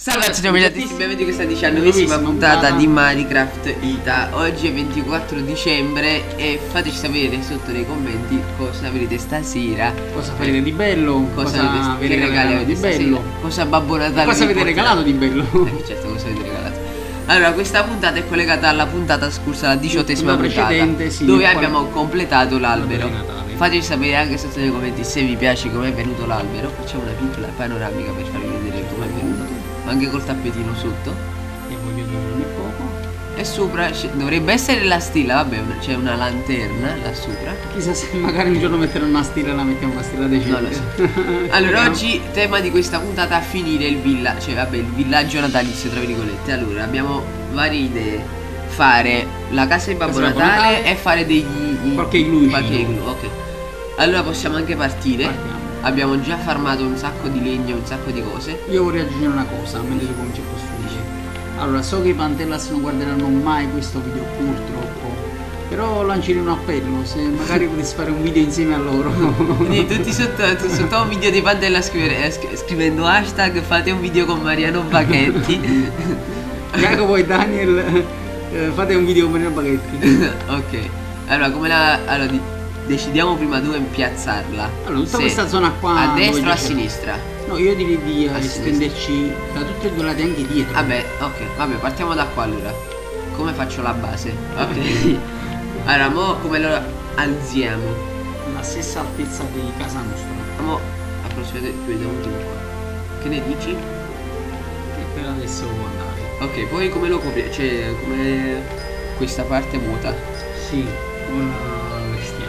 Salve a tutti, benvenuti in questa 19esima puntata di Minecraft Ita. Oggi è 24 dicembre e fateci sapere sotto nei commenti cosa avrete stasera. Cosa farete di bello? Cosa avete regalato di bello? Cosa Babbo Natale cosa avete regalato di bello? Certo, cosa avete regalato. Allora, questa puntata è collegata alla puntata scorsa, la 18esima puntata, sì, dove abbiamo completato l'albero. Fateci sapere anche sotto nei commenti se vi piace come è venuto l'albero. Facciamo una piccola panoramica per farvi vedere come è venuto, anche col tappetino sotto. E voglio dire, non è poco. E sopra dovrebbe essere la stilla, vabbè, c'è una lanterna là sopra. Chissà se magari un giorno metterò una stilla, la mettiamo una stilla decente. Non lo so. Allora, oggi tema di questa puntata finire il villaggio, cioè vabbè, il villaggio natalizio tra virgolette. Allora, abbiamo varie idee. Fare la casa di Babbo Natale e fare degli qualche glue. Ok. Allora possiamo anche partire. Partiamo. Abbiamo già farmato un sacco di legno, un sacco di cose. Io vorrei aggiungere una cosa mentre tu cominci a costruire. Allora, so che i Pantellas non guarderanno mai questo video purtroppo, però lancerei un appello, se magari potessi fare un video insieme a loro. Quindi tutti sotto un video di Pantella scrivendo hashtag fate un video con Mariano Baghetti. Jacopo e Daniel, fate un video con Mariano Baghetti. Ok. Allora, decidiamo prima dove piazzarla. Allora, tutta questa zona qua a destra o a sinistra? No, io direi di estenderci da tutti e due lati anche dietro. Vabbè, ok, vabbè, partiamo da qua allora. Come faccio la base? Ok. Allora, mo come lo alziamo? La stessa altezza di casa nostra. Mo approssimativamente più da ultimo qua. Che ne dici? Che per adesso può andare. Ok, poi come lo copri? Cioè, come questa parte vuota? Sì, ora restiamo.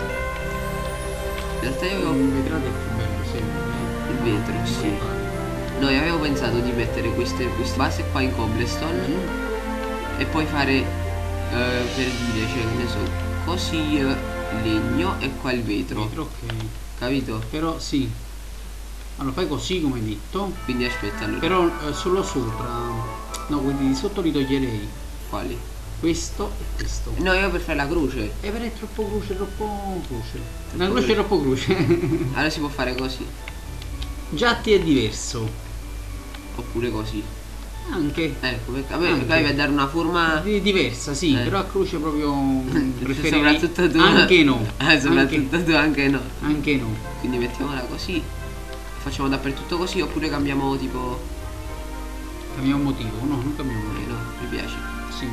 In realtà io avevo il vetrate è più bello, sì. il vetro, sì. Noi avevo pensato di mettere queste base qua in cobblestone e poi fare per dire, cioè che ne so, così legno e qua il vetro. Ok. Capito? Però sì. Allora fai così come hai detto. Quindi aspetta allora. Però solo sopra. No, quindi di sotto li toglierei. Quali? Questo e questo. No, io per fare la croce. Però è troppo croce, troppo croce. Una croce è troppo croce. Allora si può fare così. Già ti è diverso. Oppure così. Anche. Ecco, a me deve dare una forma diversa, sì, però a croce proprio preferirei. Soprattutto tu. Anche no. Soprattutto tu anche no. Anche no. Quindi mettiamola così. Facciamo dappertutto così oppure cambiamo tipo. Cambiamo motivo, no, non cambiamo motivo. No, mi piace. Sì.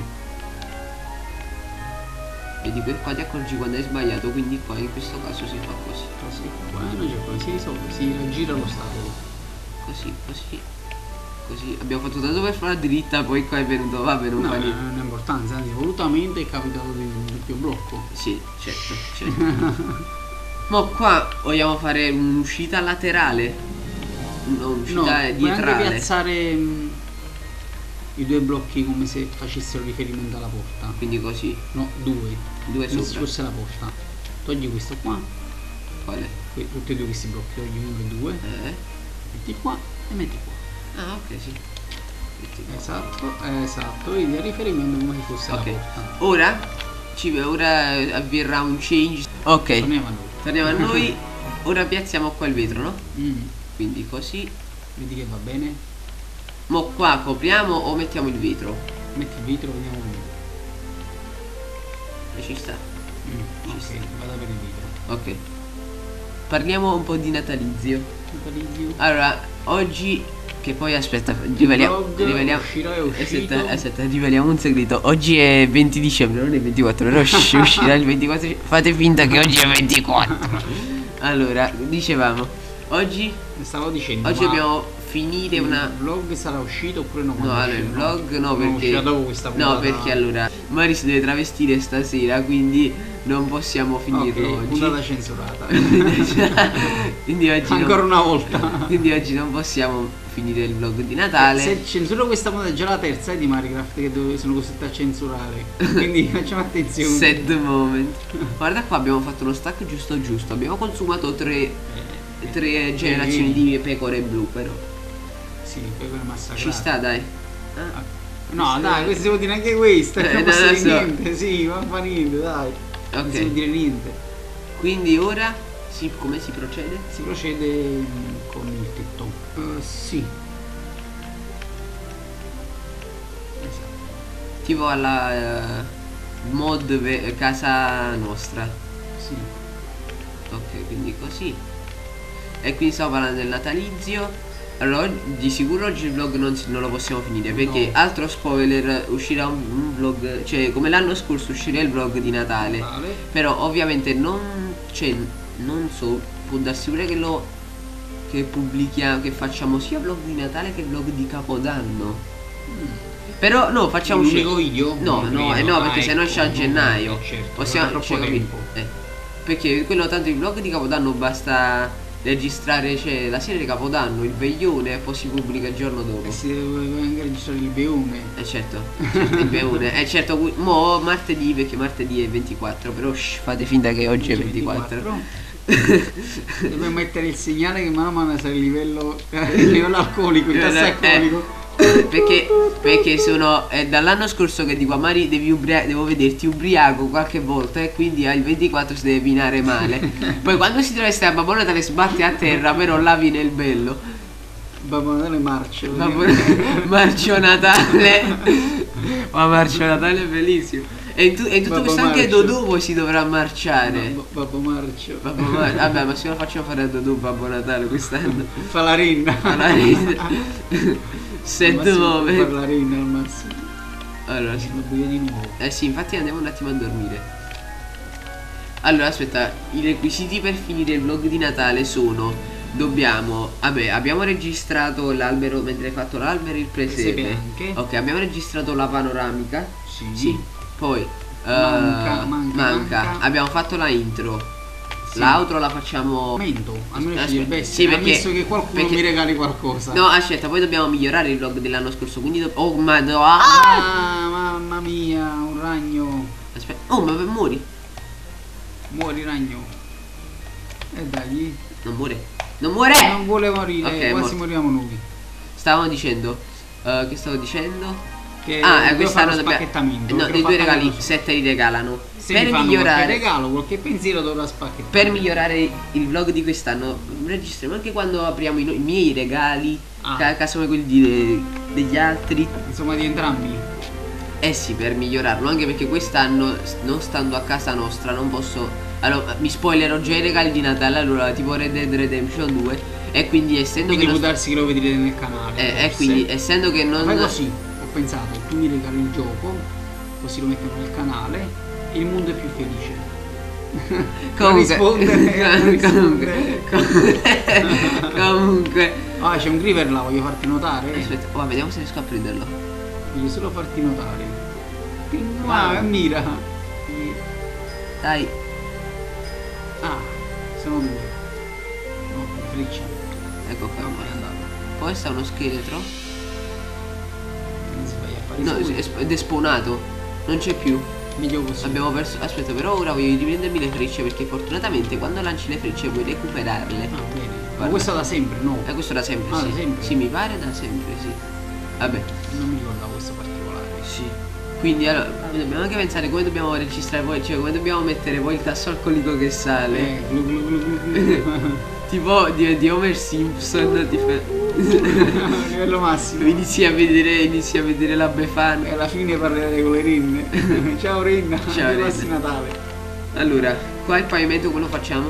Vedi qua ti accorgi quando hai sbagliato, quindi qua in questo caso si fa così. Così, qua non c'è problema, si risolve, si raggira lo stato. Così, così. Così, abbiamo fatto tanto per farla dritta, poi qua è venuto, vabbè, non fa niente. Non ha importanza, anzi, volutamente è capitato di un doppio blocco. Sì, certo. Ma qua vogliamo fare un'uscita laterale? No, un'uscita diatrale. Puoi anche piazzare i due blocchi come se facessero riferimento alla porta. Quindi così? No, due sopra. Se fosse la porta. Togli questo qua. Quale? Tutti e due questi blocchi, togli uno e due. Metti qua e metti qua. Ah, ok, sì. Esatto, vedi, a riferimento come se fosse la porta. Ora avverrà un change. Ok. Torniamo a noi. Ora piazziamo qua il vetro, no? Quindi così. Vedi che va bene? Mo qua copriamo o mettiamo il vetro? Metti il vetro, vediamo come. E ci sta. Ok, vado per il vetro. Ok. Parliamo un po' di natalizio. Allora, oggi che poi aspetta, riveliamo un segreto. Oggi è 20 dicembre, non è 24, però uscirà il 24. Fate finta che oggi è 24. Allora, dicevamo, oggi stavo dicendo, oggi dobbiamo finire il vlog sarà uscito oppure no? No, allora il vlog no, perché dopo questa puntata. No, perché allora Mari si deve travestire stasera, quindi non possiamo finirlo oggi. Puntata censurata. Quindi oggi ancora una volta. Quindi oggi non possiamo finire il vlog di Natale. Se censuro questa puntata è già la terza di Minecraft che sono costretto a censurare. Quindi facciamo attenzione. Sad moment. Guarda qua, abbiamo fatto uno stack giusto. Abbiamo consumato tre generazioni di pecore blu, però. Sì, pecore massacrate. Ci sta, dai. No, dai, questo si può dire anche questa. Non posso dire niente, sì, non fa niente, dai. Non si può dire niente. Quindi ora come si procede? Si procede con il tetto. Sì. tipo alla mod casa nostra. Sì. Ok, quindi così. E quindi stavo parlando del natalizio. Allora, di sicuro oggi il vlog non lo possiamo finire, perché No. altro spoiler, uscirà un vlog, cioè come l'anno scorso uscirà il vlog di Natale. Vale. Però ovviamente non so, può darsi pure che pubblichiamo, che facciamo sia vlog di Natale che vlog di Capodanno. Però no, facciamo un unico video? No, Non no, credo. no, perché Ah, se no ecco, esce a gennaio. certo, Possiamo, troppo cioè, tempo. perché quello tanto il vlog di Capodanno basta registrare, cioè la sera di Capodanno, il veglione, e poi si pubblica il giorno dopo. E si deve anche registrare il veglione. Certo, il veglione. Certo, mo martedì, perché martedì è 24, però fate finta che oggi è 24. Dobbiamo mettere il segnale che mano a mano sarà il livello alcolico, il tasso alcolico. Perché sono dall'anno scorso che dico a Mari devo vederti ubriaco qualche volta, e quindi al 24 si deve pinare male. Poi quando si trova a Babbo Natale sbatte a terra, però là viene il bello. Babbo Natale marcio. Marcio Natale. Ma Marcio Natale è bellissimo. E in tutto questo anche Dodò poi si dovrà marciare. Babbo Marcio. Vabbè, ma se lo facciamo fare a Dodò Babbo Natale quest'anno. Fa la rinna. Fa la rinna. Set muove. Fa la rinna al massimo. Allora sì. Di nuovo. Sì, infatti andiamo un attimo a dormire. Allora aspetta, i requisiti per finire il vlog di Natale sono: abbiamo registrato l'albero, mentre hai fatto l'albero, il presepe anche. Ok, abbiamo registrato la panoramica. Sì. Poi manca. abbiamo fatto la intro. Sì. L'outro la facciamo. Almeno ci deve essere. Sì, ammesso che qualcuno mi regali qualcosa. No, aspetta, poi dobbiamo migliorare il vlog dell'anno scorso. Quindi oh madonna. Mamma mia, un ragno. Aspetta. Oh, ma muori. Muori ragno. E dai. Non muore. Non muore. Non vuole morire. Okay, quasi moriamo noi. Stavamo dicendo. Che stavo dicendo? Che quest'anno spacchettamento. No, dei due regali, 7 li regalano. Se per migliorare qualche regalo, qualche pensiero dovrà spacchettare. Per migliorare il vlog di quest'anno registriamo anche quando apriamo i miei regali, casomai quelli degli altri. Insomma, di entrambi. Eh sì, per migliorarlo, anche perché quest'anno, non stando a casa nostra, non posso. Allora, mi spoilerò già i regali di Natale, allora tipo Red Dead Redemption 2. E quindi essendo che può darsi che lo vedrete nel canale. E quindi essendo che non. Fai così, ho pensato, tu mi regali il gioco, così lo mettiamo nel canale e il mondo è più felice. Comunque. Ah, c'è un Griever là, voglio farti notare. Aspetta, vediamo se riesco a prenderlo. Voglio solo farti notare. Mira. Dai. Ah, sono due. No, freccia. Ecco qua. Poi sta uno scheletro. Non si vai a fare ed è spawnato. Non c'è più. Meglio così. Abbiamo perso. Aspetta, però ora voglio riprendermi le frecce, perché fortunatamente quando lanci le frecce puoi recuperarle. Ah, bene. Ma questo da sempre, no? Questo da sempre, sì. Da sempre. Sì, mi pare da sempre, sì. Vabbè. Non mi ricordavo questo particolare. Sì. Quindi allora dobbiamo anche pensare come dobbiamo registrare poi, cioè come dobbiamo mettere poi il tasso alcolico che sale. Tipo di Homer Simpson. Livello massimo. Inizi a vedere la Befana. E alla fine parlerei con le rinne. Ciao Rinna. Ciao Rinna. Natale. Allora, qua il pavimento come lo facciamo?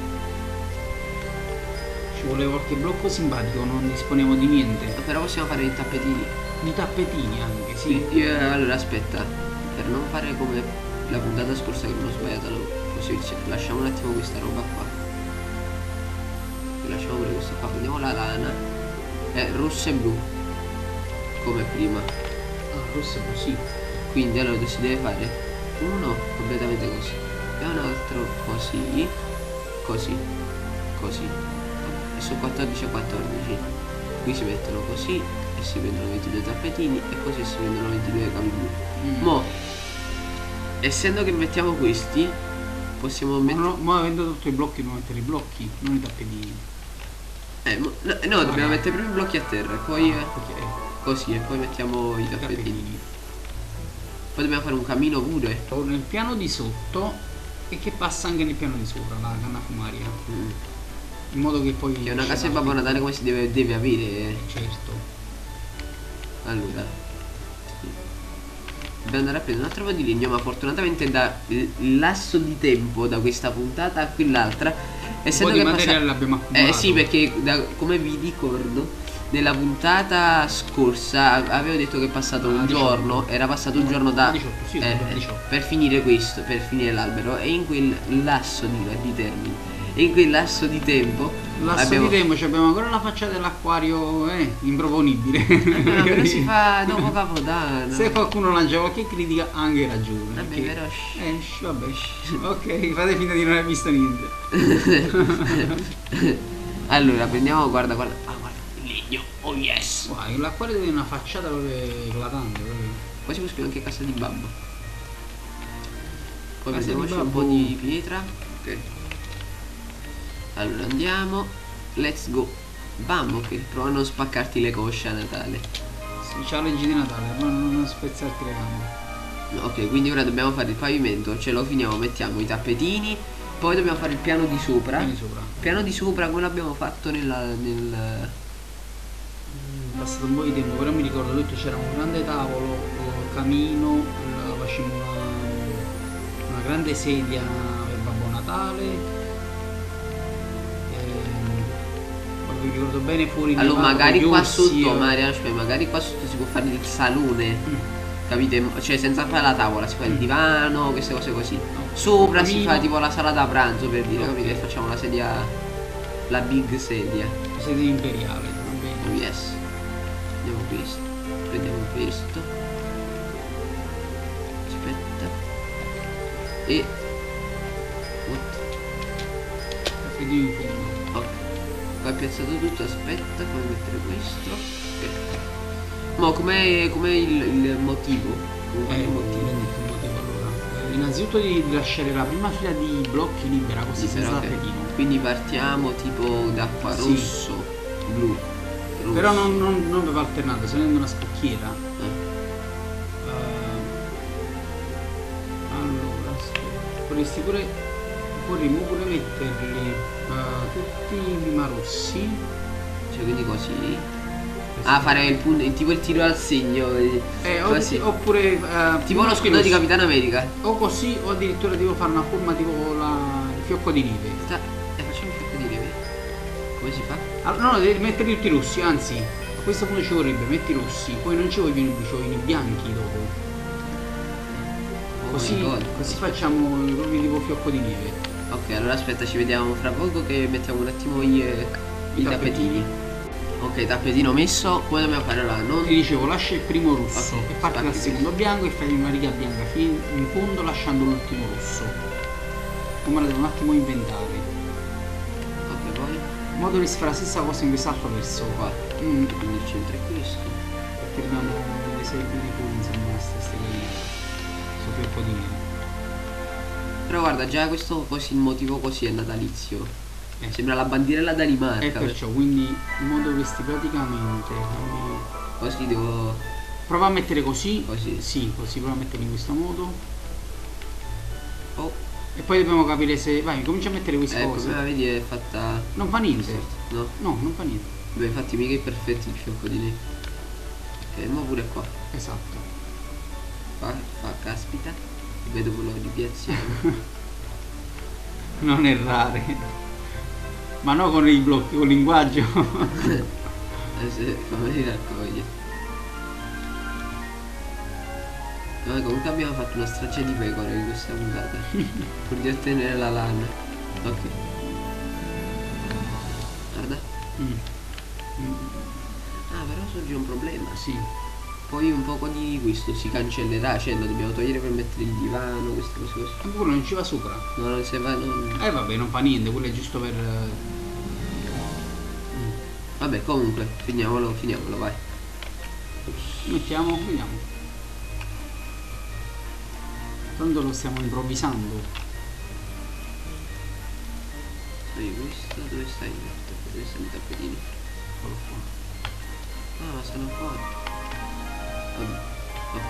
Ci vuole qualche blocco simpatico, non disponiamo di niente. Però possiamo fare i tappetini. Di tappetini anche, sì. Allora aspetta, per non fare come la puntata scorsa che non ho sbagliato la posizione, lasciamo un attimo questa roba qua. Lasciamo pure questa qua, prendiamo la lana. Rosso e blu. Come prima. Rosso e blu, sì. Quindi allora si deve fare uno completamente così. E un altro così. Così. Così. E su 14 e 14. Qui si mettono così. E si prendono 22 tappetini. E così si prendono 22 cavi blu. Mo, essendo che mettiamo questi, possiamo mettere. Ma avendo tutto i blocchi dobbiamo mettere i blocchi, non i tappetini. No, dobbiamo mettere prima i blocchi a terra e poi così, e poi mettiamo i tappetini. Poi dobbiamo fare un camino pure nel piano di sotto e che passa anche nel piano di sopra, la canna fumaria. In modo che poi. Che è una casa di Babbo Natale come si deve avere. Certo. Allora Dobbiamo andare a prendere un altro po' di legno, ma fortunatamente da il lasso di tempo da questa puntata a quell'altra, essendo un po' che di materiale l'abbiamo accumulato. sì, perché come vi ricordo nella puntata scorsa avevo detto che è passato un 18. giorno, era passato un giorno da 18, sì, 18. per finire questo, per finire l'albero, e in quel lasso di termini, e in quel lasso di tempo Di tempo abbiamo ancora la faccia dell'acquario improponibile. però si fa dopo Capodanno. Se qualcuno lancia qualche critica ha anche ragione. Vabbè, perché... però vabbè. Ok, fate finta di non aver visto niente. Allora prendiamo, guarda, guarda il legno, oh yes. Wow, l'acquario è una facciata proprio eclatante proprio. Poi si può scrivere anche casa di babbo. Poi Casa prendiamoci di un babbo. po' di pietra. Ok. Allora andiamo. Let's go. Bambo, che prova a non spaccarti le cosce a Natale. Sì, c'ha legge di Natale, ma non spezzarti le gambe. Ok, quindi ora dobbiamo fare il pavimento, ce lo finiamo, mettiamo i tappetini, poi dobbiamo fare il piano di sopra. Vieni sopra. Piano di sopra come l'abbiamo fatto nel È passato un po' di tempo, però mi ricordo che c'era un grande tavolo, camino, facciamo una grande sedia per Babbo Natale. Mi ricordo bene fuori. Allora magari qua Giussi, sotto, magari qua sotto si può fare il salone. Capite? Cioè senza fare la tavola, si fa il divano, queste cose così. Sopra si fa tipo la sala da pranzo, per dire, capite? E facciamo la sedia, la big sedia. Sedia imperiale, va bene. Oh yes. Prendiamo questo. Prendiamo questo. Aspetta. E what? Vedi in fondo. Ok. Qua è piazzato tutto, aspetta, come mettere questo. Ok. Ma com'è il motivo? Il motivo allora. Innanzitutto di lasciare la prima fila di blocchi libera, così senza ok. tappetino. Quindi partiamo tipo d'acqua Sì. rosso, blu. Rosso. Però non va alternato, se ne una scocchiera. Allora, aspetta. Vorremmo pure metterli tutti i lima rossi. Cioè quindi così. Ah, fare il punto, tipo il tiro al segno. Così. Oppure Tipo lo scudo di Capitano America. o così, o addirittura devo fare una forma tipo il fiocco di neve. Facciamo il fiocco di neve. Come si fa? Allora, no, devi mettere tutti i rossi, anzi a questo punto ci vorrebbe metti i rossi, poi non ci vogliono i blu, ci vogliono i bianchi dopo. Oh Così, my God. così facciamo proprio tipo fiocco di neve. Ok, allora aspetta, ci vediamo fra poco che mettiamo un attimo i tappetini. Ok, tappetino messo, come dobbiamo fare ora? Ti dicevo, lascia il primo rosso Ok, e parti dal secondo bianco e fai una riga bianca fino in fondo lasciando l'ultimo rosso. Come la devo un attimo inventare. Ok, poi In modo di fare la stessa cosa in quest'altro verso qua. Mm. Quindi il centro è questo. Perché abbiamo le serie di fuori, insomma, queste su fiocco di neve. Però guarda, già questo così, il motivo così è natalizio. Sembra la bandirella Danimarca. E perciò, quindi in modo questi praticamente così devo. prova a mettere così. Così. Sì, così prova a mettere in questo modo. Oh, E poi dobbiamo capire se. Vai, comincia a mettere queste cose. come la vedi è fatta. Non fa niente. No? No, non fa niente. Beh, infatti mica è perfetto il fiocco di neve. Ok, ma pure qua. Esatto. Fa caspita. Vedo quello di piazziamo. Non errare. Ma no con i blocchi, con il linguaggio. Fammi raccogliere. Vabbè, comunque abbiamo fatto una straccia di pecore in questa puntata. Pur di ottenere la lana. Ok. Guarda. Ah, però sorge un problema. Sì. Poi un poco di questo si cancellerà, cioè lo dobbiamo togliere per mettere il divano, queste cose così. Ma quello non ci va sopra. No, non si va, non. Vabbè, non fa niente, quello è giusto per. Vabbè, comunque, finiamolo, vai. Mettiamo, vediamo. Tanto lo stiamo improvvisando. Questo, dove stai? Dove stanno i tappetini? Eccolo qua. Ah, ma stanno fuori. Vabbè, ok.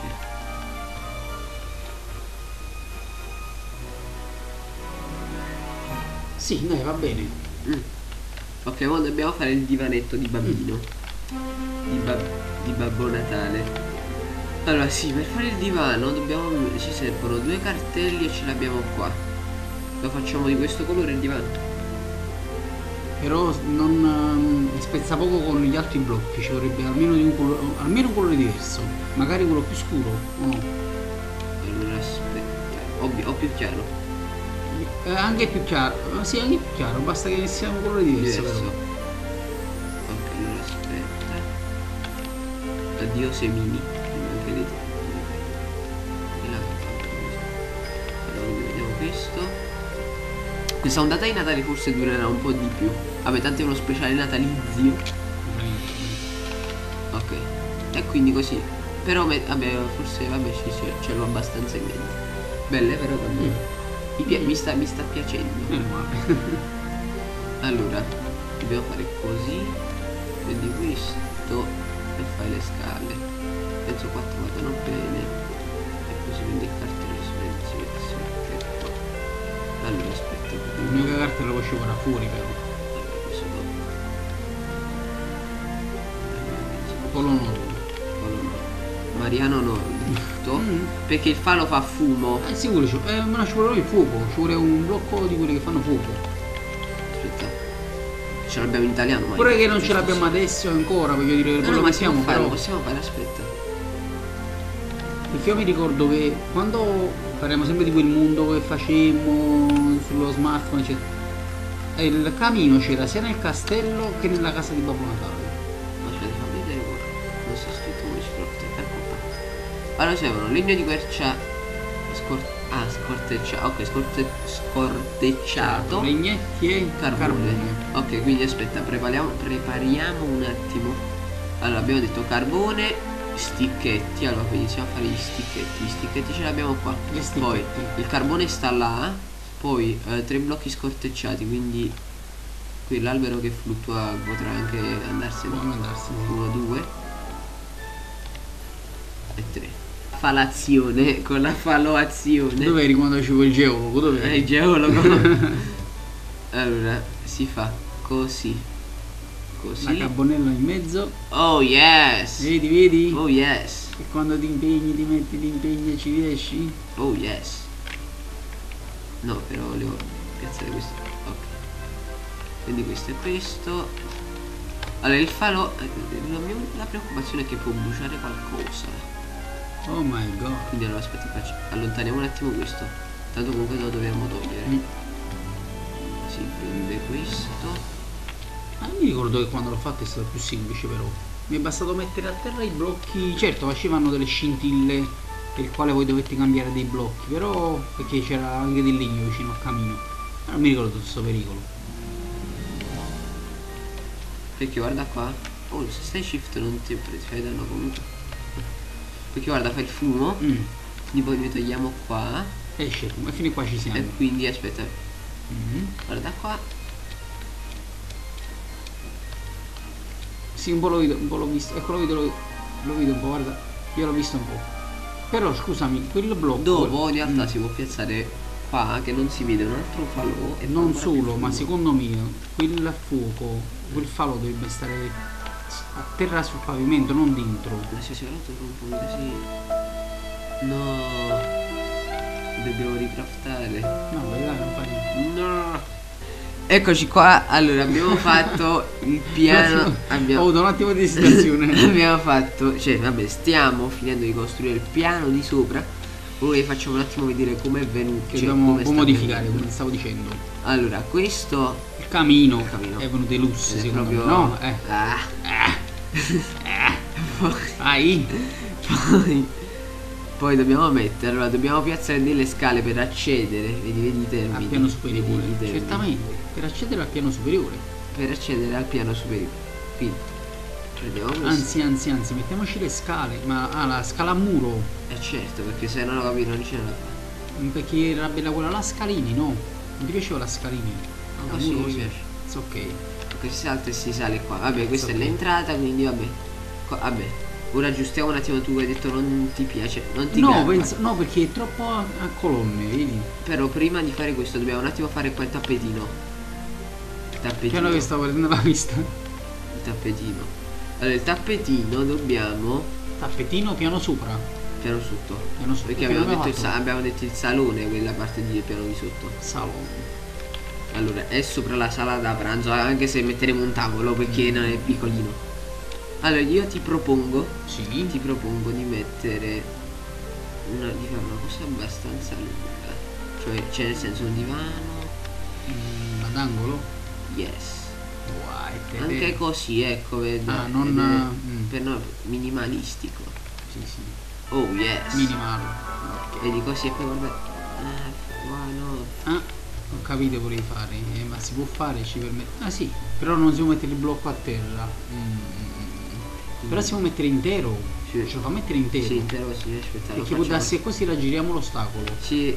Sì, dai, va bene. Ok, ora dobbiamo fare il divanetto di bambino. Di Babbo Natale. Allora sì, per fare il divano ci servono 2 cartelli e ce l'abbiamo qua. Lo facciamo di questo colore il divano. Però non spezza poco con gli altri blocchi, ci vorrebbe almeno un colore diverso, magari quello più scuro o no? Allora aspetta, o più chiaro. Anche più chiaro, sì, anche più chiaro, basta che sia un colore diverso. Ok, allora aspetta. Addio semini. Vedete? Allora vediamo questo. Questa ondata di Natale forse durerà un po' di più. Vabbè, tanto è uno speciale natalizio. Ok. E quindi così. Però vabbè, forse vabbè ce l'ho abbastanza in mente. Belle però vabbè. Mi sta piacendo. Allora, dobbiamo fare così. Prendi questo e fai le scale. Penso 4 vadano bene. E così prendi il cartello si mette qua. Allora aspetta. L'unica carta la puoi scegliere fuori però. Polo Nord. Mariano Nord. Perché il falo fa fumo. Sicuro, ma ci vuole il fuoco, ci vuole un blocco di quelli che fanno fuoco. Aspetta. Ce l'abbiamo in italiano, ma pure che non ce l'abbiamo adesso ancora, voglio dire, quello che siamo fare, però. Lo possiamo fare, aspetta. Perché io mi ricordo che quando parliamo sempre di quel mondo che facemmo sullo smartphone, eccetera, il camino c'era sia nel castello che nella casa di Babbo Natale. Aspetta, fammi vedere qua. Non so scritto come ci provo. Ecco qua. Allora c'erano legno di quercia scortecciato. Ok, scortecciato. Legnetti e carbone. Ok, quindi aspetta, prepariamo un attimo. Allora abbiamo detto carbone, sticchetti. Allora quindi iniziamo a fare gli sticchetti ce l'abbiamo qua. Poi il carbone sta là. Poi 3 blocchi scortecciati, quindi qui l'albero che fluttua potrà anche andarsene. 1, 2 e 3. Falazione con la faloazione. Dove eri quando facevo il geologo? Dove eri? Il geologo. Allora si fa così. La carbonella in mezzo. Oh yes. Vedi? Oh yes. E quando ti impegni, ti metti l'impegno e ci riesci? Oh yes. No, però volevo piazzare questo. Ok. Quindi questo è questo. Allora il falo. La preoccupazione è che può bruciare qualcosa. Oh my god. Quindi allora aspetta, allontaniamo un attimo questo. Tanto comunque lo dobbiamo togliere. Si prende questo. Mi ricordo che quando l'ho fatto è stato più semplice però. Mi è bastato mettere a terra i blocchi. Certo facevano delle scintille per il quale voi dovete cambiare dei blocchi, però perché c'era anche del legno vicino al camino. Non mi ricordo tutto questo pericolo. Perché guarda qua. Oh, se stai shift non ti fai danno comunque. Perché guarda, fai il fumo. Quindi poi noi togliamo qua. Esce, e fino a qua ci siamo. E quindi aspetta. Guarda qua. Sì, un po' l'ho visto. Ecco, lo vedo un po', guarda. Io l'ho visto un po'. Però scusami, quel blocco. Dopo in realtà si può piazzare qua che non si vede un altro falò. E non solo, ma secondo me quel fuoco, quel falò dovrebbe stare a terra sul pavimento, non dentro. Si è rotto un po' così. No. Dobbiamo ricraftare. No, dai, non fa niente. No. Eccoci qua, allora abbiamo fatto il piano. Ho avuto un attimo di esitazione. Abbiamo fatto, cioè vabbè, stiamo finendo di costruire il piano di sopra. Ora vi facciamo un attimo vedere com'è venuto. Che dobbiamo modificare, come stavo dicendo. Allora, questo il camino è venuto lusso, secondo me, no? Poi dobbiamo mettere, allora dobbiamo piazzare delle scale per accedere, vedi i termini. Al piano superiore, certamente, per accedere al piano superiore. Quindi prendiamo questo. Anzi, mettiamoci le scale, ma la scala a muro. Certo, perché se no capito non ce la fa. Perché era bella quella la scalini, no? Non ti piaceva la scalini? No, sì, mi piace. Ok. Perché si salta e si sale qua. Vabbè, questa è l'entrata, quindi vabbè. Ora aggiustiamo un attimo, tu hai detto non ti piace, non ti piace. No, perché è troppo a colonne, vedi? Però prima di fare questo dobbiamo un attimo fare qua il tappetino. Piano che stavo prendendo la vista. Il tappetino. Allora il tappetino dobbiamo. Tappetino piano sopra. piano sotto. Piano sotto. Perché abbiamo detto il salone, quella parte di piano di sotto. Salone. Allora, è sopra la sala da pranzo, anche se metteremo un tavolo perché non è piccolino. Allora, io ti propongo di mettere di fare una cosa abbastanza lunga. Cioè nel senso un divano. Ad angolo? Yes. Wow, anche così, ecco, vedi. Per noi minimalistico. Sì. Oh yes. Minimale. Vedi così e poi guarda. No. Ho capito volevi fare, ma si può fare, ci permette. Ah sì, però non si può mettere il blocco a terra. Però si può mettere intero. Sì. Ce lo fa mettere intero. Sì, intero così, aspetta. Perché può darsi che così raggiriamo l'ostacolo. Sì.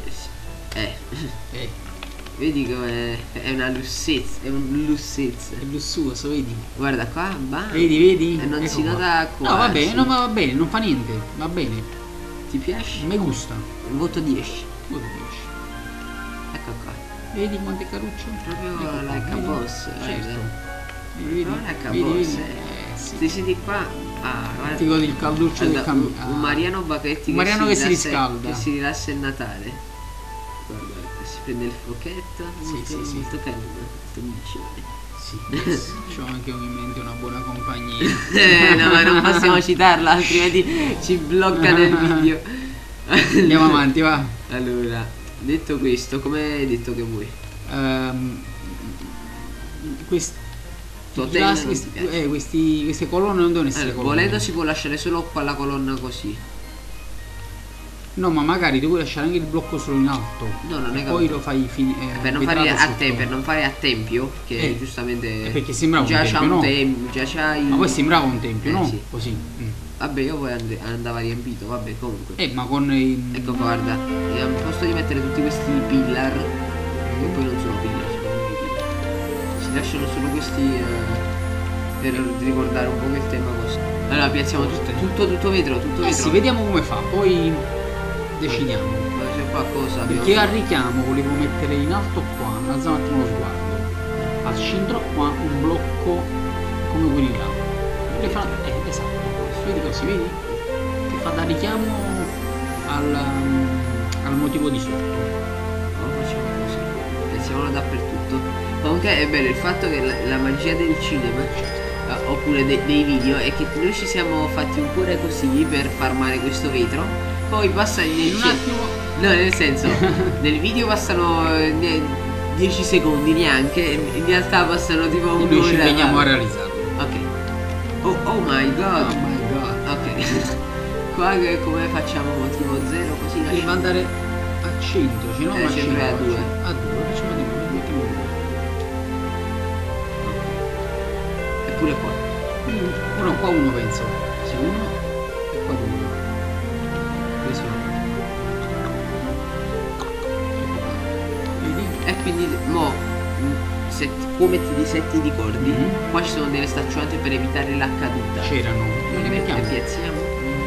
Vedi come è una lussezza, è un lussezza. È lussuoso, vedi? Guarda qua, vedi? E non ecco si nota qua. No, va bene, no, ma va bene, non fa niente, va bene. Ti piace? Mi gusta. Voto 10. Voto 10. Ecco qua. Vedi quanto è caruccio? Proprio like a boss. Certo. Vedi? Like a boss. Sì. Ti senti qua? Guarda. Ti godi il calduccio del cammino. Un Mariano Bacchetti che si riscalda. Che si rilassa il Natale. Guarda, si prende il fuocchetto. Molto carino, molto vicino. Sì, c'ho anche in mente una buona compagnia. No, ma non possiamo citarla, altrimenti ci blocca nel video. Andiamo avanti, va. Allora, detto questo, come hai detto che vuoi? Queste colonne non devono essere colonne. Volendo si può lasciare solo qua la colonna così. No, ma magari tu puoi lasciare anche il blocco solo in alto. No, non è che poi lo fai per non fare a tempio, che giustamente perché sembrava già un c'ha tempio, un no? tempio, già c'ha il... Ma poi sembrava un tempio, no? Sì. Così. Vabbè, io poi andava riempito, vabbè, comunque. Ma con il... Ecco, guarda, al posto di mettere tutti questi pillar, che poi non sono pillar, sono pillar, si lasciano solo questi per ricordare un po' il tema così. Allora piazziamo tutto vetro, Sì, vediamo come fa, poi decidiamo. C'è qualcosa. Perché io al richiamo volevo mettere in alto qua, alza un attimo lo sguardo, al centro qua un blocco come quelli là. Esatto, vedi così, vedi? Che fa da richiamo al motivo di sotto. No, facciamo così, pensiamolo dappertutto. Comunque è bello il fatto che la magia del cinema, oppure dei video, è che noi ci siamo fatti un cuore così per farmare questo vetro, poi passa un attimo. No, nel senso, nel video passano 10 secondi neanche, in realtà passano tipo un'ora. Noi ci impegniamo a realizzarlo. Ok. Oh my god. Oh my god. Ok. Qua come facciamo motivo 0 così? Devi andare a centro, cioè non a centro è a 2. A 2, facciamo di nuovo, mettiamo 2. Eppure qua. No, qua 1 penso. Sì, 1 e qua 2. Questo vedi? E quindi mo se come ti ricordi, qua ci sono delle staccionate per evitare la caduta. C'erano. Le piazziamo?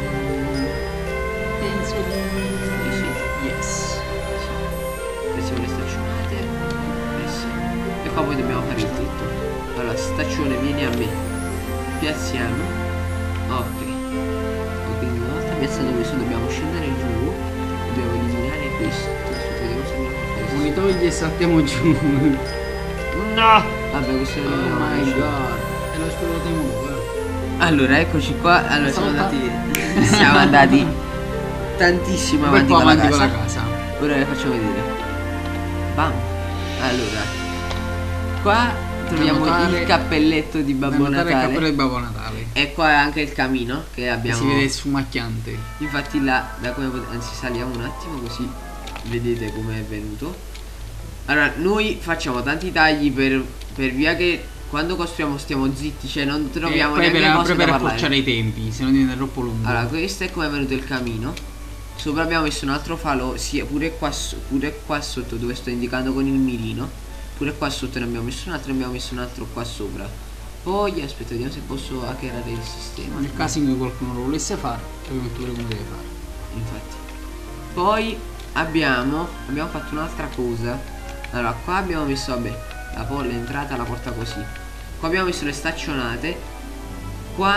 Penso di sì. Yes. Piazziamo le staccionate. E qua poi dobbiamo fare il tetto. Allora, stazione vieni a me. Piazziamo. Ok. E quindi una volta piazzato questo dobbiamo scendere giù. Dobbiamo eliminare questo. Vediamo se riusciamo a fare. Non li togli e saltiamo giù. No! Vabbè, questo è Oh my god. E lo esplodiamo dopo. Allora, eccoci qua. Allora, siamo andati tantissimo avanti con la casa. Ora le facciamo vedere. Bam. Allora, qua troviamo il cappelletto di Babbo Natale. Il cappello di Babbo Natale. E qua è anche il camino che abbiamo. Si vede sfumacchiante. Infatti là, da come anzi saliamo un attimo così vedete come è venuto. Allora, noi facciamo tanti tagli per via che quando costruiamo stiamo zitti, cioè non troviamo neanche cose da per parlare. accorciare i tempi, se no diventa troppo lungo. Allora, questo è come è venuto il camino. Sopra abbiamo messo un altro falo, sia pure qua sotto dove sto indicando con il mirino. Pure qua sotto ne abbiamo messo un altro e abbiamo messo un altro qua sopra. Poi aspetta, vediamo se posso hackerare il sistema. Nel caso in cui qualcuno lo volesse fare, ovviamente pure come deve fare. Infatti. Poi abbiamo fatto un'altra cosa. Allora, qua abbiamo messo, vabbè, l'entrata, la porta così. Qua abbiamo messo le staccionate. Qua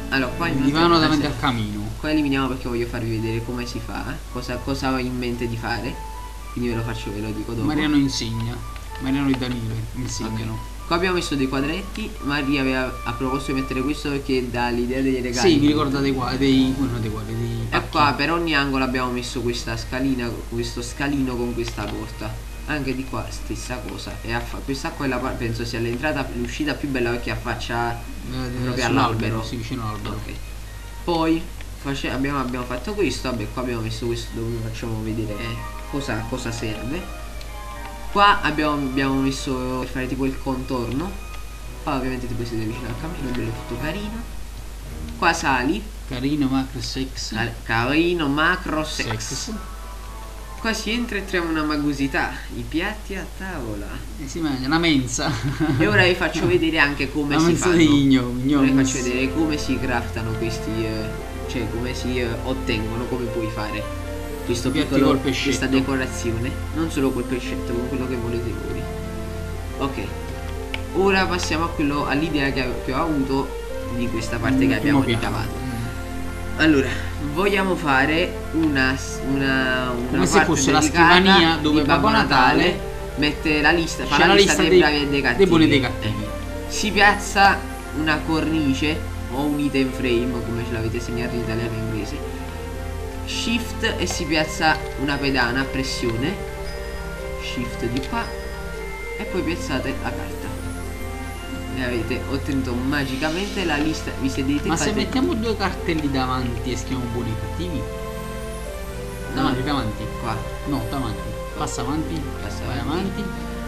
Allora, qua Il divano davanti al camino. Qua eliminiamo perché voglio farvi vedere come si fa, cosa ho in mente di fare. Quindi ve lo dico dopo. Mariano insegna. Mariano e Danilo insegnano. Okay. Qua abbiamo messo dei quadretti. Maria ha proposto di mettere questo perché dà l'idea dei regali. Sì, mi ricorda dei e qua per ogni angolo abbiamo messo questa scalina, questo scalino con questa porta. Anche di qua stessa cosa. E questa qua è penso sia l'uscita più bella perché affaccia proprio all'albero. Sì, vicino all'albero. Okay. Poi abbiamo fatto questo. Vabbè, qua abbiamo messo questo dove vi facciamo vedere cosa serve. Qua abbiamo messo per fare tipo il contorno. Qua ovviamente ti puoi sedere vicino al camino, bello tutto carino. Qua sali. Carino macro sex. Carino macro sex. Qua si entra e troviamo una magusità. I piatti a tavola. Si mangia una mensa. E ora vi faccio vedere anche come si fanno. Ora vi faccio vedere come si craftano questi, cioè come si ottengono, come puoi fare questo piccolo, questa decorazione, non solo col pescetto, con quello che volete voi. Ok, ora passiamo all'idea che ho avuto di questa parte che abbiamo ricavato. Allora, vogliamo fare una come se fosse la scrivania dove Babbo Natale mette la lista, fa la lista dei bravi e dei cattivi. Dei buoni e dei cattivi. Si piazza una cornice o un item frame, come ce l'avete segnato in italiano e inglese. Shift e si piazza una pedana a pressione. Shift di qua. E poi piazzate la carta. E avete ottenuto magicamente la lista. Vi sedete. Ma se mettiamo due cartelli davanti e scriviamo buoni e cattivi? Davanti. Qua. No, davanti. Passa avanti. Vai avanti.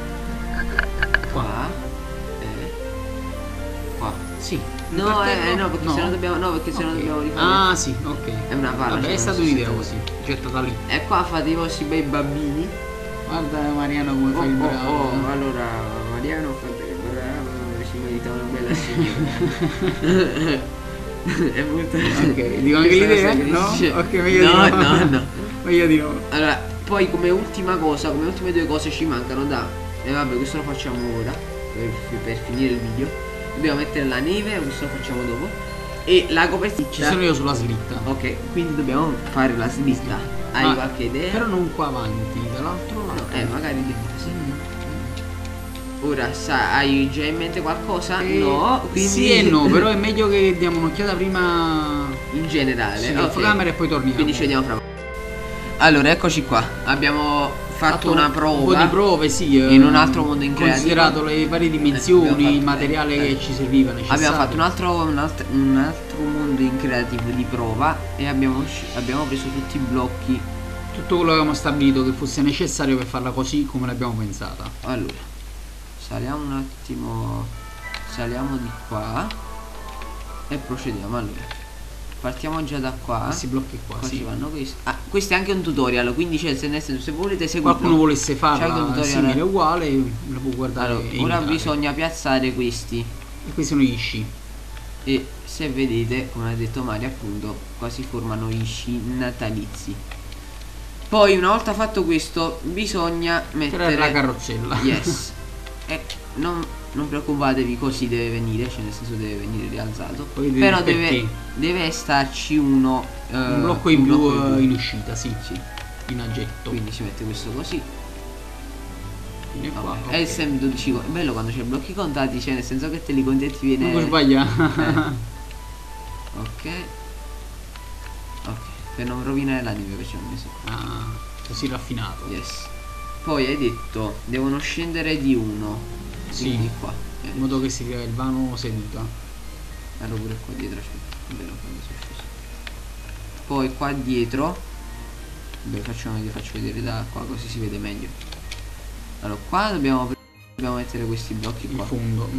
Qua. Qua. Sì. No, perché se no dobbiamo rifare. Ah, sì, ok. È una palla. Vabbè, è stata un'idea così, gettata lì. E qua fate i vostri bei bambini. Guarda Mariano come fa il bravo. Allora Mariano fa il bravo, si merita una bella signora. È molto. Ok, dico anche l'idea? No? Ok, meglio di no. No. Meglio di no. Allora, poi come ultima cosa, come ultime due cose ci mancano e vabbè, questo lo facciamo ora per finire il video. Dobbiamo mettere la neve, questo lo facciamo dopo. E la copertina. Ci sono io sulla slitta. Ok, quindi dobbiamo fare la slitta. Hai qualche idea? Però non qua avanti, dall'altro lato. Magari di qua, sì. Ora hai già in mente qualcosa? No, quindi. Sì e no, però è meglio che diamo un'occhiata prima in generale. Sì, fotocamera e poi torniamo. Quindi ci vediamo fra. Allora, eccoci qua. Abbiamo fatto una prova. Un po' di prove, sì. In un altro mondo in creativo. Considerato le varie dimensioni, il materiale che ci serviva. Abbiamo fatto un altro mondo in creativo di prova e abbiamo preso tutti i blocchi. Tutto quello che avevamo stabilito che fosse necessario per farla così come l'abbiamo pensata. Allora, saliamo un attimo. Saliamo di qua e procediamo. Allora, partiamo già da qua. Questi blocchi qua, sì. Vanno questi. Questo è anche un tutorial, quindi nel senso, se volete seguire. Qualcuno volesse farla simile uguale, lo può guardare. Allora, ora bisogna piazzare questi. E questi sono gli sci. E se vedete, come ha detto Mario, appunto, qua si formano gli sci natalizi. Poi una volta fatto questo bisogna mettere la carrozzella. Yes. E non preoccupatevi, così deve venire, cioè nel senso deve venire rialzato. Però deve starci un blocco in più in uscita, sì, in aggetto. Quindi si mette questo così. E qua, è il sem 12. È bello quando c'è blocchi contati, cioè nel senso che te li conti e ti viene. Non puoi sbagliare. Ok. Per non rovinare la neve che ci ho messo. Così raffinato. Yes. Poi hai detto devono scendere di uno. Sì, qua. In modo che si crea il vano seduta. Allora pure qua dietro c'è. Bello quando si è sceso. Poi qua dietro. Beh, vi faccio vedere da qua così si vede meglio. Allora qua dobbiamo mettere questi blocchi qua. Il fondo.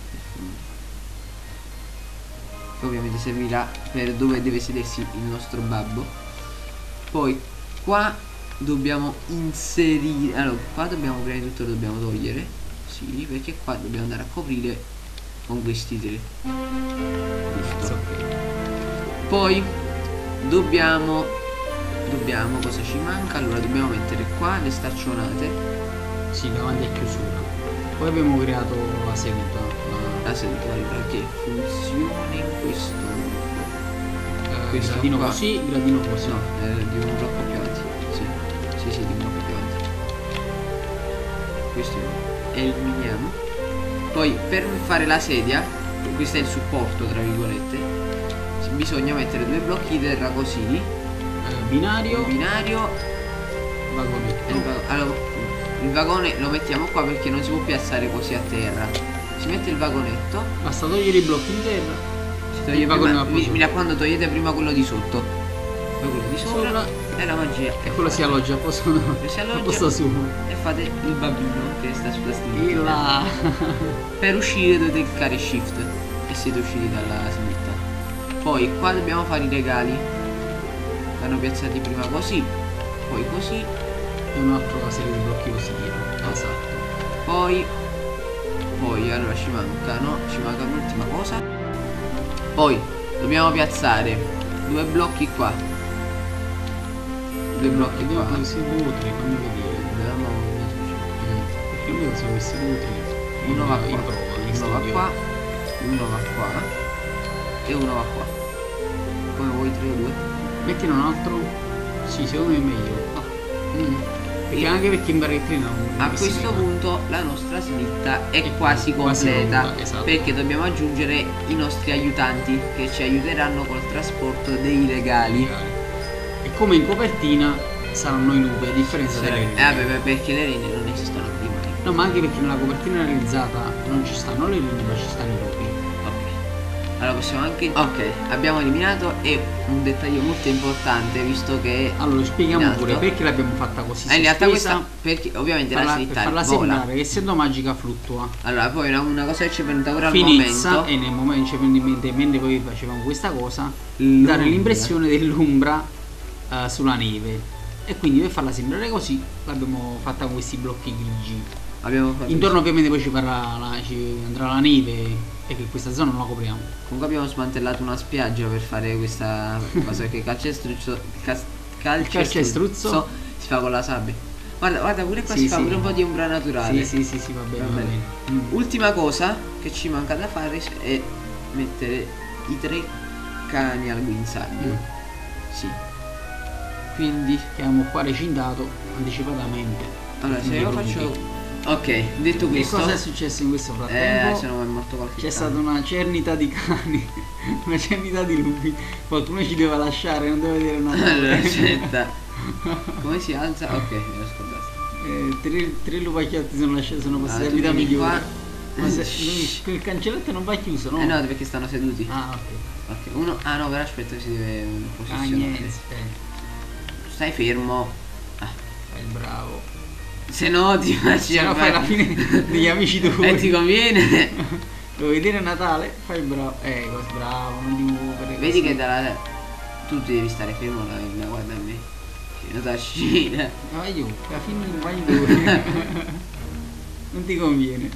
Che ovviamente servirà per dove deve sedersi il nostro babbo. Poi qua dobbiamo inserire. Allora qua dobbiamo prima di tutto togliere. Sì, perché qua dobbiamo andare a coprire con questi tre. Giusto. Poi dobbiamo cosa ci manca? Allora dobbiamo mettere qua le staccionate. Sì, davanti a chiusura. Poi abbiamo creato la seduta. La seduta, allora che funzioni in questo modo. questo gradino qua. così, gradino così. No, di un blocco più avanti. Sì, di un blocco più avanti. Questo eliminiamo. Poi per fare la sedia, questo è il supporto tra virgolette, bisogna mettere due blocchi di terra così. Binario, Vagonetto. vagonetto. Il vagone lo mettiamo qua perché non si può piazzare così a terra. Si mette il vagonetto. Basta togliere i blocchi in terra. Si toglie il vagone prima, va posato. mi raccomando, togliete prima quello di sotto. Poi quello di sopra è la magia. E quello si alloggia a posto, Si a alloggia posto suo. e fate il bambino che sta sulla E slitta. là. Per uscire dovete cliccare shift e siete usciti dalla slitta. Poi qua dobbiamo fare i regali. Vanno piazzati prima così, poi così, E un'altra serie di blocchi così dietro. Esatto. poi allora ci manca l'ultima cosa. Poi dobbiamo piazzare due blocchi qua. Due blocchi qua. Questi due o tre, fammi vedere. Dobbiamo Perché io sono questi due o tre. uno va In qua, prova, in uno va studio. qua, uno va qua e uno va qua. Come vuoi 3 o 2? Mettine un altro. Sì, secondo me è meglio. Perché anche perché in barrettina non A si questo vede. punto la nostra slitta è È quasi quasi completa, pronta, esatto. perché dobbiamo aggiungere i nostri aiutanti che ci aiuteranno col trasporto dei regali. E come in copertina saranno i nubi, a differenza delle rene. Vabbè, perché le rene non esistono prima. No, ma anche perché nella copertina realizzata non ci stanno le rene, ma ci stanno i nubi. Ok. Allora possiamo anche. Ok, abbiamo eliminato e un dettaglio molto importante, visto che. Allora spieghiamo in alto. pure perché l'abbiamo fatta così. In realtà sospesa, questa. Perché ovviamente per la per slitta farla vola. sembrare che essendo magica fluttua. Allora, poi una cosa che ci è venuta ora al Finizza momento. e nel momento ci è venuto in mente mentre poi facevamo questa cosa, L'ombra. dare l'impressione dell'ombra sulla neve. E quindi per farla sembrare così l'abbiamo fatta con questi blocchi grigi. Abbiamo fatto. Intorno ovviamente poi ci andrà la neve e che questa zona non la copriamo. Comunque abbiamo smantellato una spiaggia per fare questa cosa che calcestruzzo Calcestruzzo si fa con la sabbia. Guarda pure qua Sì, si fa sì. pure un po' di ombra naturale. Sì, va bene, Va va bene. bene. Ultima cosa che ci manca da fare è mettere i 3 cani al guinzaglio. Sì. Quindi Che abbiamo qua recintato anticipatamente. allora se Quindi io proprio faccio. Ok, detto Che questo. cosa è successo in questo frattempo? Se no è morto qualche C'è cane. stata una cernita di cani, una cernita di lupi. Qualcuno ci deve lasciare, non deve vedere una Allora aspetta. Come si alza? Ok, me l'ho scordato. tre lupacchiotti sono passati a tu vita vieni migliore. qua. Ma se quel cancelletto non va chiuso, no? No, perché stanno seduti. Ah, ok. Ok, uno. Ah no, però aspetta, si deve Ah, posizionare. niente. Stai fermo. Fai il bravo. Se no ti faccio. Se no fai la fine degli amici tuoi. E ti conviene. Devo vedere Natale, fai il bravo. Così bravo, non ti muovere. Vedi che dalla. Tu devi stare fermo, guarda a me. Che da scina. Ma io, alla fine non vai dove. Non ti conviene.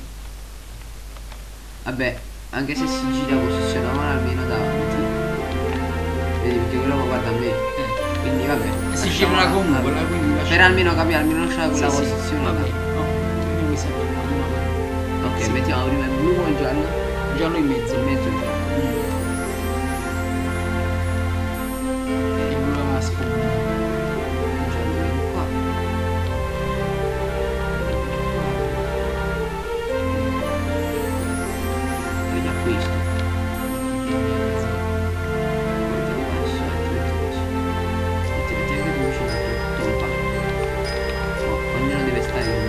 Vabbè, anche se si gira posizioniamola almeno davanti. Vedi perché quello guarda a me. Quindi vabbè. Si girerà comunque, quindi lascia. Per almeno capire, almeno lasciare quella Sì, sì, posizione. vabbè, no. Quindi mi sa che andiamo avanti. Ok, Sì. mettiamo prima il blu o il giallo? Giallo in mezzo. In mezzo il giallo. E pure la sponda. Il giallo vieni qua. Vedi a questo. Guarda basso, e ti metti anche tu vicino a tolpa. Ognuno deve stare in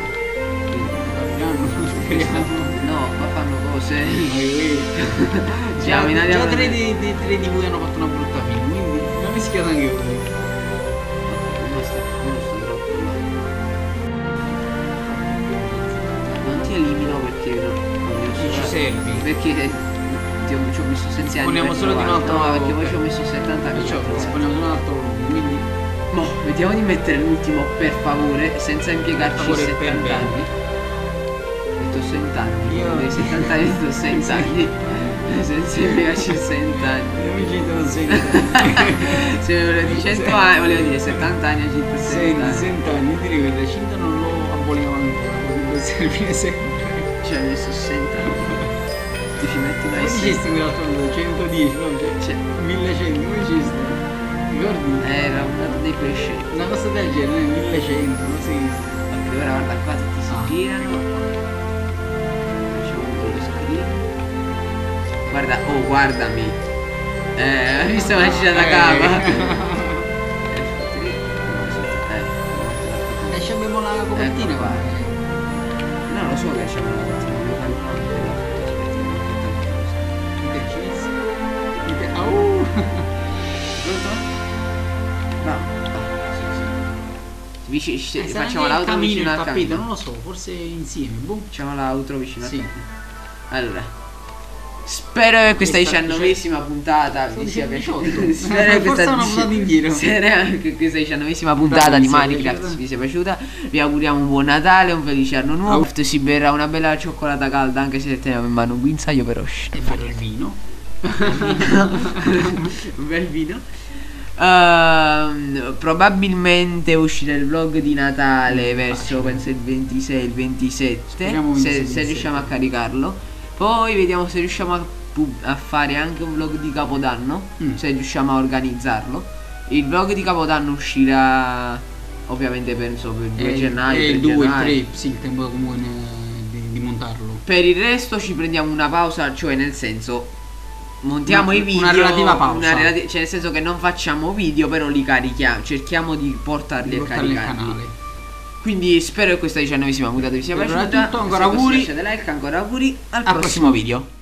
un. Speriamo. No, qua fanno cose. Già, in aria già per- tre di voi hanno fatto una brutta fine, quindi non rischiate anche voi. Uno sta troppo là. Non ti elimino perché non Ci servi. Perché ci ho messo 7 anni. Disponiamo per solo di un trovare. altro. No, perché poi ci ho messo 70 anni. Perciò per trovare. disponiamo di un altro volume, quindi Boh, vediamo di mettere l'ultimo per favore, senza impiegarci Per favore, 70 per bene. anni. Ho detto 60 anni. Io- Dei 70 anni ho detto 60 anni. Senza impiegarci 60 anni. gli amici non senti. Se volevo dire 100 anni, volevo dire 70 anni a 160 anni. Senti, io direi che il recinto non lo aboliamo ancora, potrebbe servire sempre. Ci ha messo 60 anni. ci metti Come mai dicesti quell'altro giorno? 110, no? Cioè, 1100, come dicesti? Ricordi? era un dato dei pesci. Una cosa del genere, 1100, non si dice. Ok, ora guarda qua, tutti si Ah. girano. Facciamo un po' le scalini. Guarda, oh guardami. Hai visto come ci da cava? E ci abbiamo la copertina Ecco qua. qua. No, lo so che c'è una cosa, non lo fanno anche. Che ci Au! Pronto? No. Facciamo il l'auto camino, vicino il al tappeto, camino. non lo so, forse insieme, boh. Facciamo l'auto vicino al Sì. camino. Allora. Spero che questa Questa 19esima puntata Sto vi sia dicendo piaciuta. 18. Spero che Forse una puntata indietro. spero che questa 19esima puntata Bravo, di mi sia Minecraft piaciuta. vi sia piaciuta. Vi auguriamo un buon Natale, un felice anno nuovo. Si berrà una bella cioccolata calda, anche se teniamo in mano un guinzaglio però. E poi il vino. Un bel vino. Probabilmente uscirà il vlog di Natale verso penso il 26, il 27 Speriamo se 26. riusciamo a caricarlo. Poi vediamo se riusciamo a fare anche un vlog di Capodanno, se riusciamo a organizzarlo. Il vlog di Capodanno uscirà ovviamente penso per il 2 gennaio, 3 il 2, il gennaio. 3, sì, il tempo comune di montarlo. Per il resto ci prendiamo una pausa, cioè nel senso montiamo i video, una relativa pausa. cioè nel senso che non facciamo video però li carichiamo, cerchiamo di portarli e Portarli al caricarli. canale. Quindi spero che questa 19esima puntata vi sia Per ora è piaciuta. tutto, ancora Se questo auguri. lasciate like, ancora auguri, al Al prossimo prossimo video.